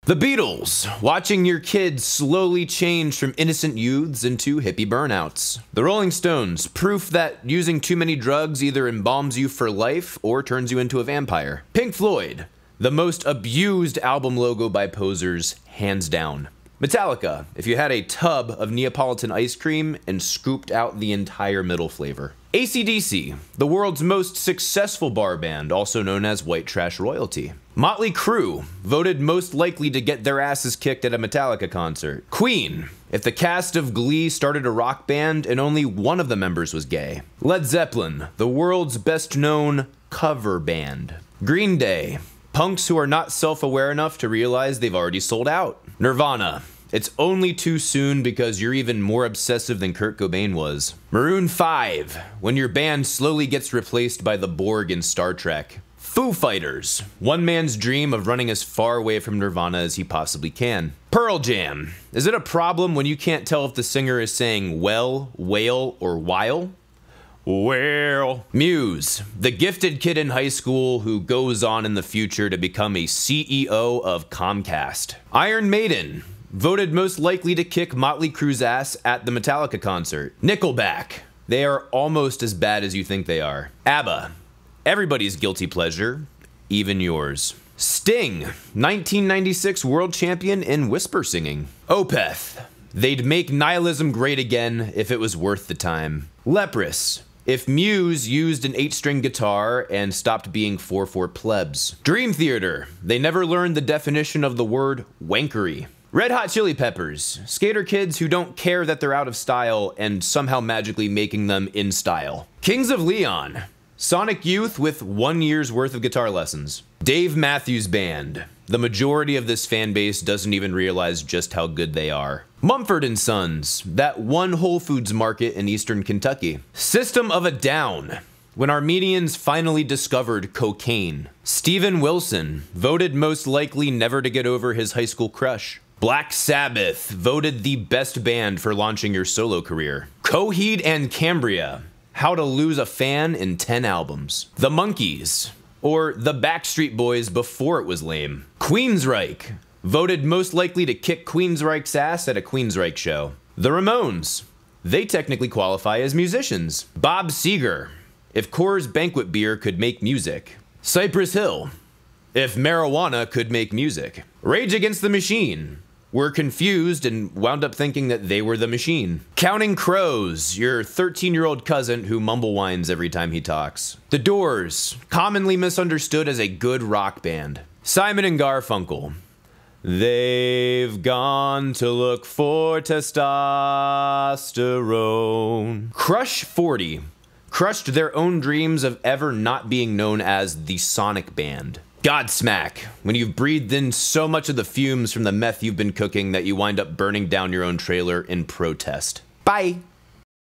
The Beatles, watching your kids slowly change from innocent youths into hippie burnouts. The Rolling Stones, proof that using too many drugs either embalms you for life or turns you into a vampire. Pink Floyd, the most abused album logo by posers, hands down. Metallica, if you had a tub of Neapolitan ice cream and scooped out the entire middle flavor. AC/DC, the world's most successful bar band, also known as white trash royalty. Motley Crue, voted most likely to get their asses kicked at a Metallica concert. Queen, if the cast of Glee started a rock band and only one of the members was gay. Led Zeppelin, the world's best known cover band. Green Day, punks who are not self-aware enough to realize they've already sold out. Nirvana, it's only too soon because you're even more obsessive than Kurt Cobain was. Maroon 5, when your band slowly gets replaced by the Borg in Star Trek. Foo Fighters, one man's dream of running as far away from Nirvana as he possibly can. Pearl Jam, is it a problem when you can't tell if the singer is saying well, whale, or while? Well. Muse, the gifted kid in high school who goes on in the future to become a CEO of Comcast. Iron Maiden, voted most likely to kick Motley Crue's ass at the Metallica concert. Nickelback, they are almost as bad as you think they are. ABBA, everybody's guilty pleasure, even yours. Sting, 1996 world champion in whisper singing. Opeth, they'd make nihilism great again if it was worth the time. Leprous, if Muse used an 8-string guitar and stopped being 4/4 plebs. Dream Theater, they never learned the definition of the word wankery. Red Hot Chili Peppers, skater kids who don't care that they're out of style and somehow magically making them in style. Kings of Leon, Sonic Youth with 1 year's worth of guitar lessons. Dave Matthews Band, the majority of this fan base doesn't even realize just how good they are. Mumford & Sons, that one Whole Foods market in eastern Kentucky. System of a Down, when Armenians finally discovered cocaine. Steven Wilson, voted most likely never to get over his high school crush. Black Sabbath, voted the best band for launching your solo career. Coheed and Cambria, how to lose a fan in 10 albums. The Monkees, or the Backstreet Boys before it was lame. Queensryche, voted most likely to kick Queensryche's ass at a Queensryche show. The Ramones, they technically qualify as musicians. Bob Seger, if Coors Banquet beer could make music. Cypress Hill, if marijuana could make music. Rage Against the Machine, were confused and wound up thinking that they were the machine. Counting Crows, your 13-year-old cousin who mumble whines every time he talks. The Doors, commonly misunderstood as a good rock band. Simon and Garfunkel, they've gone to look for testosterone. Crush 40, crushed their own dreams of ever not being known as the Sonic Band. Godsmack, when you've breathed in so much of the fumes from the meth you've been cooking that you wind up burning down your own trailer in protest. Bye.